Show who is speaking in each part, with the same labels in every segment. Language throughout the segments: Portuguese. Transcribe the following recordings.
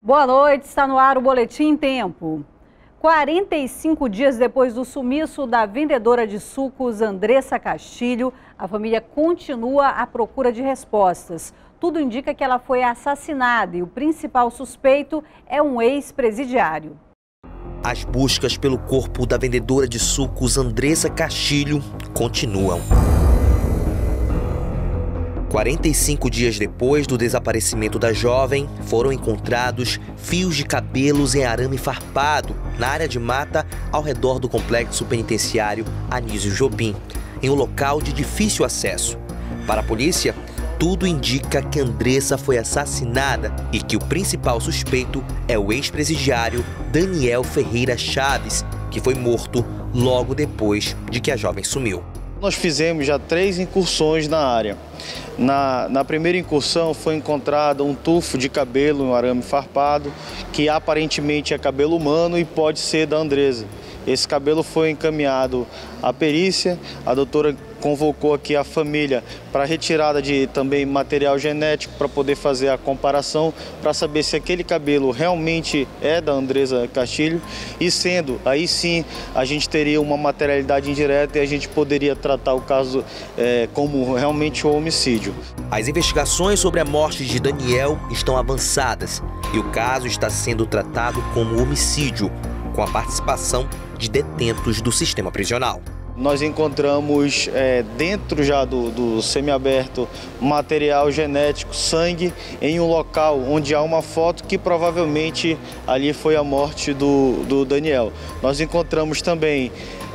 Speaker 1: Boa noite, está no ar o Boletim Tempo. 45 dias depois do sumiço da vendedora de sucos Andressa Castilho, a família continua à procura de respostas. Tudo indica que ela foi assassinada e o principal suspeito é um ex-presidiário.
Speaker 2: As buscas pelo corpo da vendedora de sucos Andressa Castilho continuam. 45 dias depois do desaparecimento da jovem, foram encontrados fios de cabelos em arame farpado na área de mata ao redor do complexo penitenciário Anísio Jobim, em um local de difícil acesso. Para a polícia, tudo indica que Andressa foi assassinada e que o principal suspeito é o ex-presidiário Daniel Ferreira Chaves, que foi morto logo depois de que a jovem sumiu.
Speaker 3: Nós fizemos já 3 incursões na área. Na primeira incursão foi encontrado um tufo de cabelo, um arame farpado, que aparentemente é cabelo humano e pode ser da Andressa. Esse cabelo foi encaminhado à perícia, a doutora convocou aqui a família para retirada de também material genético para poder fazer a comparação, para saber se aquele cabelo realmente é da Andressa Castilho e sendo, aí sim a gente teria uma materialidade indireta e a gente poderia tratar o caso como realmente um homicídio.
Speaker 2: As investigações sobre a morte de Daniel estão avançadas e o caso está sendo tratado como homicídio, com a participação de detentos do sistema prisional.
Speaker 3: Nós encontramos dentro já do semiaberto material genético, sangue, em um local onde há uma foto que provavelmente ali foi a morte do Daniel. Nós encontramos também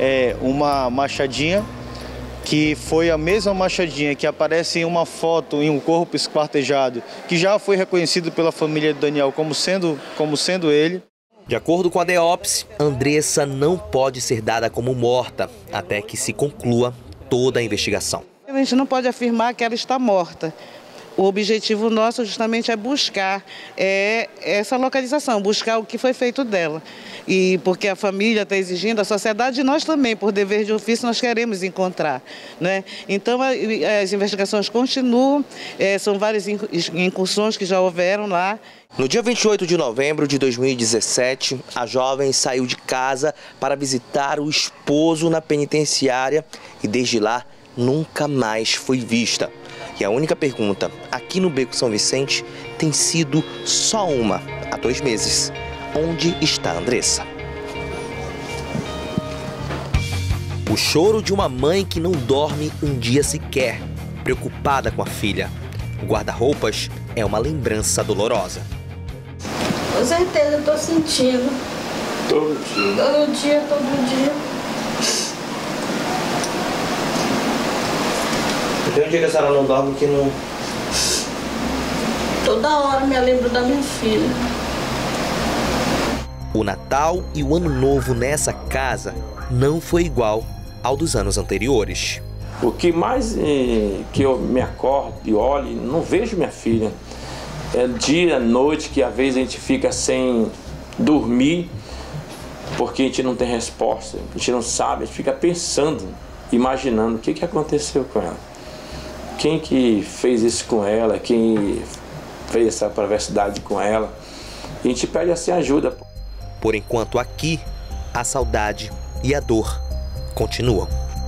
Speaker 3: uma machadinha, que foi a mesma machadinha que aparece em uma foto em um corpo esquartejado, que já foi reconhecido pela família do Daniel como sendo ele.
Speaker 2: De acordo com a DEOPS, Andressa não pode ser dada como morta até que se conclua toda a investigação.
Speaker 4: A gente não pode afirmar que ela está morta. O objetivo nosso justamente é buscar essa localização, buscar o que foi feito dela. E porque a família está exigindo, a sociedade e nós também, por dever de ofício, nós queremos encontrar, né? Então as investigações continuam, são várias incursões que já houveram lá.
Speaker 2: No dia 28 de novembro de 2017, a jovem saiu de casa para visitar o esposo na penitenciária e desde lá nunca mais foi vista. E a única pergunta aqui no Beco São Vicente tem sido só uma há 2 meses. Onde está a Andressa? O choro de uma mãe que não dorme um dia sequer, preocupada com a filha. O guarda-roupas é uma lembrança dolorosa.
Speaker 5: Com certeza eu tô sentindo.
Speaker 6: Todo dia?
Speaker 5: Todo dia.
Speaker 2: Tem um dia que a senhora não dorme que não...
Speaker 5: Toda hora me lembro da minha filha.
Speaker 2: O Natal e o Ano Novo nessa casa não foi igual ao dos anos anteriores.
Speaker 6: O que mais que eu me acordo e olho, não vejo minha filha. É dia, noite, que às vezes a gente fica sem dormir, porque a gente não tem resposta, a gente não sabe, a gente fica pensando, imaginando o que aconteceu com ela. Quem que fez isso com ela, quem fez essa perversidade com ela. E a gente pede assim ajuda.
Speaker 2: Por enquanto aqui, a saudade e a dor continuam.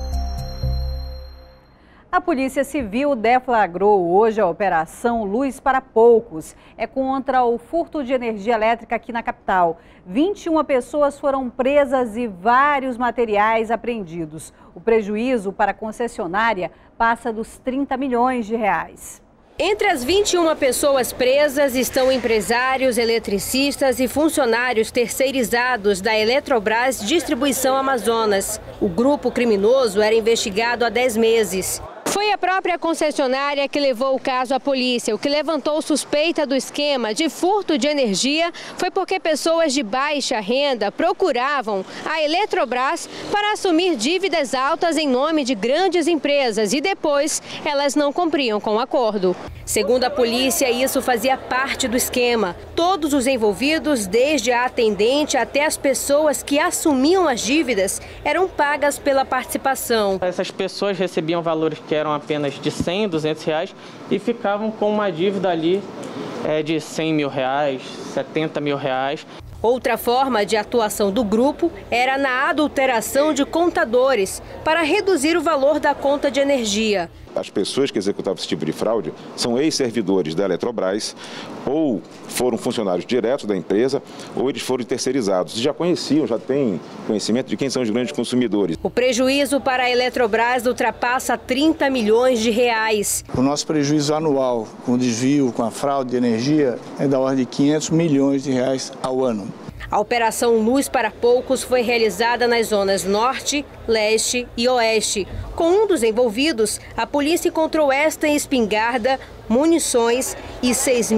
Speaker 1: A Polícia Civil deflagrou hoje a Operação Luz para Poucos. É contra o furto de energia elétrica aqui na capital. 21 pessoas foram presas e vários materiais apreendidos. O prejuízo para a concessionária passa dos 30 milhões de reais.
Speaker 7: Entre as 21 pessoas presas estão empresários, eletricistas e funcionários terceirizados da Eletrobras Distribuição Amazonas. O grupo criminoso era investigado há 10 meses. Foi a própria concessionária que levou o caso à polícia. O que levantou suspeita do esquema de furto de energia foi porque pessoas de baixa renda procuravam a Eletrobras para assumir dívidas altas em nome de grandes empresas e depois elas não cumpriam com o acordo. Segundo a polícia, isso fazia parte do esquema. Todos os envolvidos, desde a atendente até as pessoas que assumiam as dívidas, eram pagas pela participação.
Speaker 8: Essas pessoas recebiam valores que eram apenas de 100, 200 reais e ficavam com uma dívida ali é de 100 mil reais, 70 mil reais.
Speaker 7: Outra forma de atuação do grupo era na adulteração de contadores para reduzir o valor da conta de energia.
Speaker 9: As pessoas que executavam esse tipo de fraude são ex-servidores da Eletrobras, ou foram funcionários diretos da empresa, ou eles foram terceirizados. Já conheciam, já têm conhecimento de quem são os grandes consumidores.
Speaker 7: O prejuízo para a Eletrobras ultrapassa 30 milhões de reais.
Speaker 10: O nosso prejuízo anual com o desvio, com a fraude de energia, é da ordem de 500 milhões de reais ao ano.
Speaker 7: A Operação Luz para Poucos foi realizada nas zonas Norte, Leste e Oeste. Com um dos envolvidos, a polícia encontrou esta espingarda, munições e R$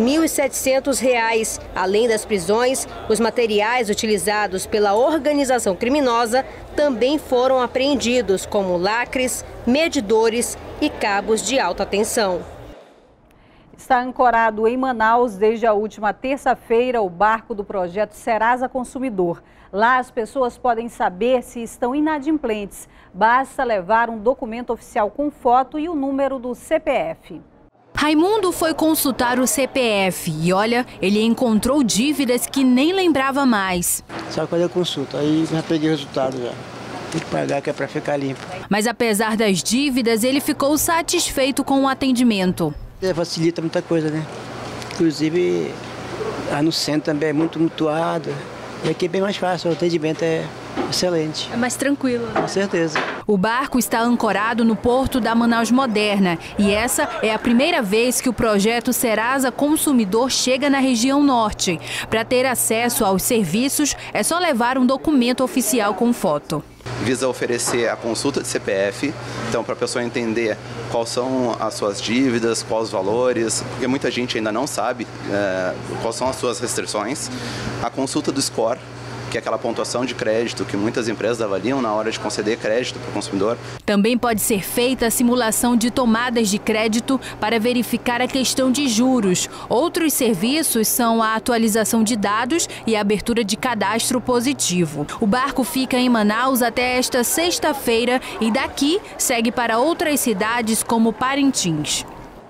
Speaker 7: 6.700. Além das prisões, os materiais utilizados pela organização criminosa também foram apreendidos, como lacres, medidores e cabos de alta tensão.
Speaker 1: Está ancorado em Manaus desde a última terça-feira o barco do projeto Serasa Consumidor. Lá as pessoas podem saber se estão inadimplentes. Basta levar um documento oficial com foto e o número do CPF.
Speaker 11: Raimundo foi consultar o CPF e olha, ele encontrou dívidas que nem lembrava mais.
Speaker 12: Só quando eu consulto, aí já peguei o resultado já. Tem que pagar que é para ficar limpo.
Speaker 11: Mas apesar das dívidas, ele ficou satisfeito com o atendimento.
Speaker 12: Facilita muita coisa, né? Inclusive, lá no centro também é muito mutuado. E aqui é bem mais fácil, o atendimento é excelente.
Speaker 11: É mais tranquilo, né?
Speaker 12: Com certeza.
Speaker 11: O barco está ancorado no porto da Manaus Moderna. E essa é a primeira vez que o projeto Serasa Consumidor chega na região norte. Para ter acesso aos serviços, é só levar um documento oficial com foto.
Speaker 13: Visa oferecer a consulta de CPF, então para a pessoa entender quais são as suas dívidas, quais os valores, porque muita gente ainda não sabe quais são as suas restrições. A consulta do score, que é aquela pontuação de crédito que muitas empresas avaliam na hora de conceder crédito para o consumidor.
Speaker 11: Também pode ser feita a simulação de tomadas de crédito para verificar a questão de juros. Outros serviços são a atualização de dados e a abertura de cadastro positivo. O barco fica em Manaus até esta sexta-feira e daqui segue para outras cidades como Parintins.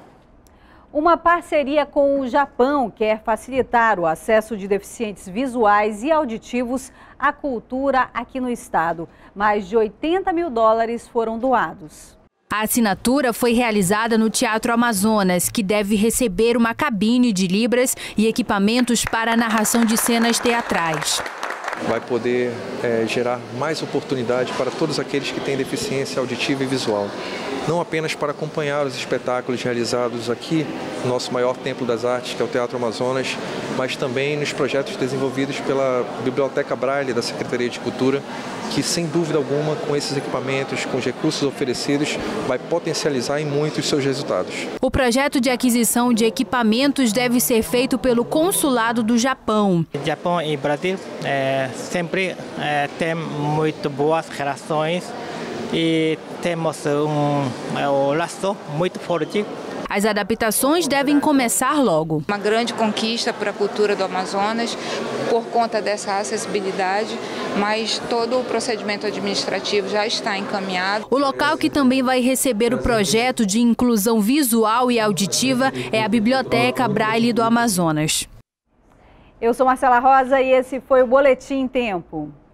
Speaker 1: Uma parceria com o Japão quer facilitar o acesso de deficientes visuais e auditivos à cultura aqui no estado. Mais de 80 mil dólares foram doados.
Speaker 11: A assinatura foi realizada no Teatro Amazonas, que deve receber uma cabine de libras e equipamentos para a narração de cenas teatrais.
Speaker 14: Vai poder gerar mais oportunidade para todos aqueles que têm deficiência auditiva e visual. Não apenas para acompanhar os espetáculos realizados aqui no nosso maior templo das artes, que é o Teatro Amazonas, mas também nos projetos desenvolvidos pela Biblioteca Braille da Secretaria de Cultura, que sem dúvida alguma, com esses equipamentos, com os recursos oferecidos, vai potencializar em muito os seus resultados.
Speaker 11: O projeto de aquisição de equipamentos deve ser feito pelo Consulado do Japão.
Speaker 8: Japão e Brasil sempre têm muito boas relações e temos um laço muito forte.
Speaker 11: As adaptações devem começar logo.
Speaker 15: Uma grande conquista para a cultura do Amazonas por conta dessa acessibilidade, mas todo o procedimento administrativo já está encaminhado.
Speaker 11: O local que também vai receber o projeto de inclusão visual e auditiva é a Biblioteca Braille do Amazonas.
Speaker 1: Eu sou Marcela Rosa e esse foi o Boletim Tempo.